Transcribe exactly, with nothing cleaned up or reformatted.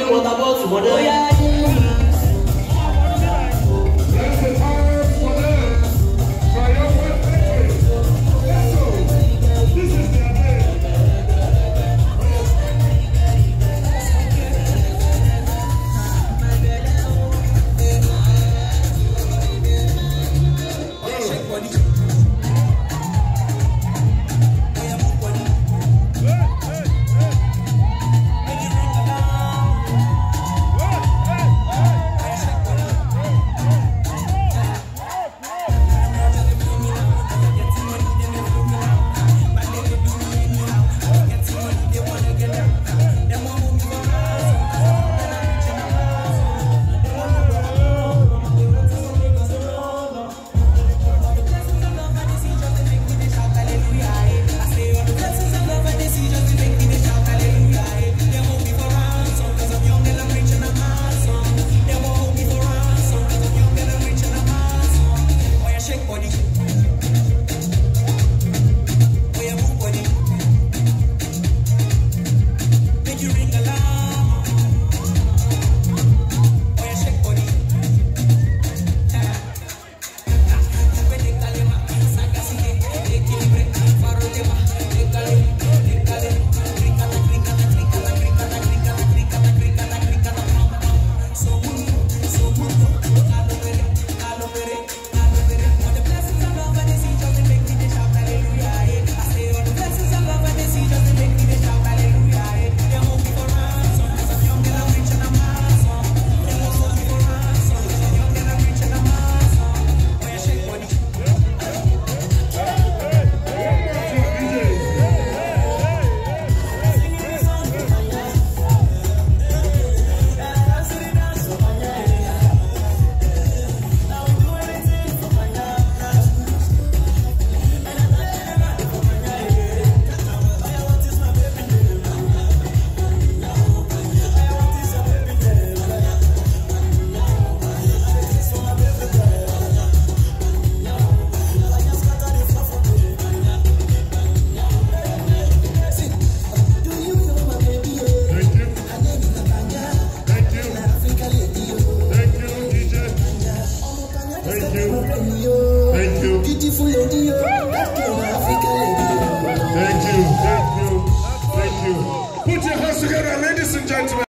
water bottle for them. That's the time for them. Triumphant victory. Let's go. This is their day. Thank you. Beautiful lady. Thank you. Thank you. Thank you. Put your hands together, ladies and gentlemen.